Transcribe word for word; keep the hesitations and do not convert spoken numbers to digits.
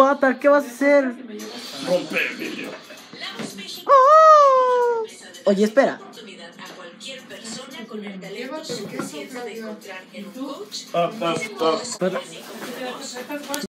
Pata, ¿qué vas a hacer? Romper el vidrio. ¡Oh! Oye, espera. Ah, ah, ah. Pata.